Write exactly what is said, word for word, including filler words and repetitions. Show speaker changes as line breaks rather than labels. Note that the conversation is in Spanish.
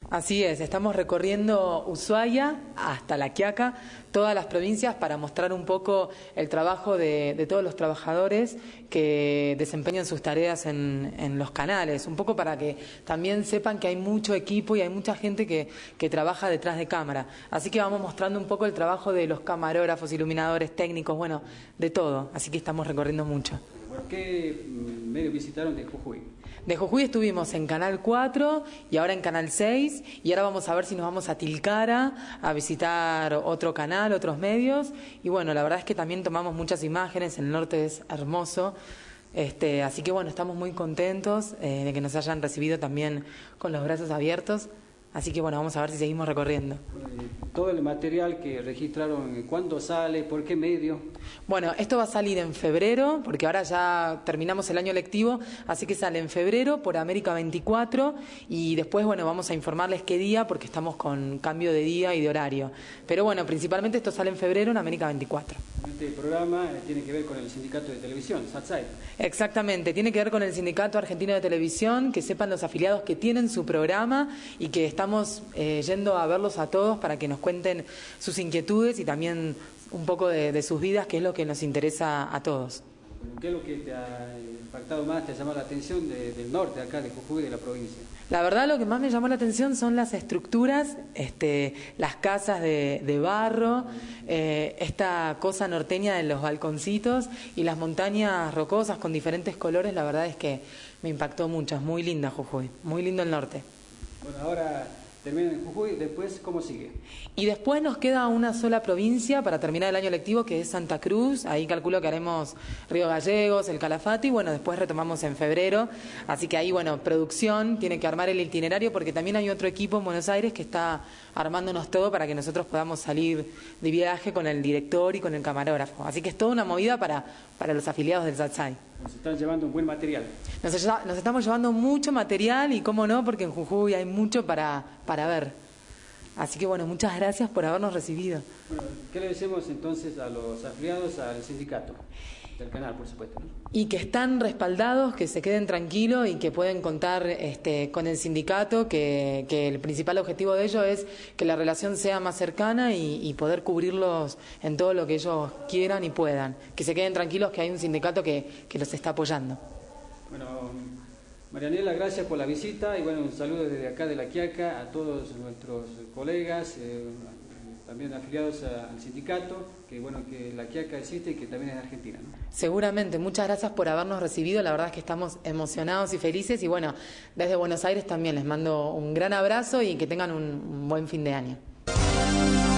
Así es, estamos recorriendo Ushuaia hasta La Quiaca, todas las provincias, para mostrar un poco el trabajo de, de todos los trabajadores que desempeñan sus tareas en, en los canales, un poco para que también sepan que hay mucho equipo y hay mucha gente que, que trabaja detrás de cámara. Así que vamos mostrando un poco el trabajo de los camarógrafos, iluminadores, técnicos, bueno, de todo. Así que estamos recorriendo mucho.
Bueno, ¿qué medio visitaron de Jujuy?
De Jujuy estuvimos en Canal cuatro y ahora en Canal seis, y ahora vamos a ver si nos vamos a Tilcara a visitar otro canal, otros medios, y bueno, la verdad es que también tomamos muchas imágenes, el norte es hermoso, este, así que bueno, estamos muy contentos eh, de que nos hayan recibido también con los brazos abiertos, así que bueno, vamos a ver si seguimos recorriendo.
Todo el material que registraron, ¿cuándo sale? ¿Por qué medio?
Bueno, esto va a salir en febrero, porque ahora ya terminamos el año lectivo, así que sale en febrero por América veinticuatro, y después, bueno, vamos a informarles qué día, porque estamos con cambio de día y de horario. Pero bueno, principalmente esto sale en febrero en América veinticuatro.
Este programa tiene que ver con el sindicato de televisión, SATSAI.
Exactamente, tiene que ver con el Sindicato Argentino de Televisión, que sepan los afiliados que tienen su programa y que estamos eh, yendo a verlos a todos para que nos cuenten sus inquietudes y también un poco de, de sus vidas, que es lo que nos interesa a todos.
¿Qué es lo que te ha impactado más, te ha llamado la atención de, del norte, acá de Jujuy, de la provincia?
La verdad, lo que más me llamó la atención son las estructuras, este, las casas de, de barro, eh, esta cosa norteña de los balconcitos y las montañas rocosas con diferentes colores. La verdad es que me impactó mucho, es muy linda Jujuy, muy lindo el norte.
Bueno, ahora terminan en Jujuy, después, ¿cómo sigue?
Y después nos queda una sola provincia para terminar el año lectivo, que es Santa Cruz. Ahí calculo que haremos Río Gallegos, el Calafate, y bueno, después retomamos en febrero. Así que ahí, bueno, producción tiene que armar el itinerario, porque también hay otro equipo en Buenos Aires que está armándonos todo para que nosotros podamos salir de viaje con el director y con el camarógrafo. Así que es toda una movida para, para los afiliados del SATSAI.
Nos están llevando un buen material.
Nos, nos estamos llevando mucho material, y cómo no, porque en Jujuy hay mucho para, para ver. Así que bueno, muchas gracias por habernos recibido.
Bueno, ¿qué le decimos entonces a los afiliados al sindicato? Del canal, por supuesto, ¿no?
Y que están respaldados, que se queden tranquilos y que pueden contar este, con el sindicato, que, que el principal objetivo de ellos es que la relación sea más cercana y, y poder cubrirlos en todo lo que ellos quieran y puedan. Que se queden tranquilos, que hay un sindicato que, que los está apoyando.
Bueno, Marianela, gracias por la visita y bueno, un saludo desde acá de La Quiaca a todos nuestros colegas, eh, también afiliados al sindicato, que bueno, que La Quiaca existe y que también es argentina, ¿no?
Seguramente, muchas gracias por habernos recibido, la verdad es que estamos emocionados y felices, y bueno, desde Buenos Aires también les mando un gran abrazo y que tengan un, un buen fin de año.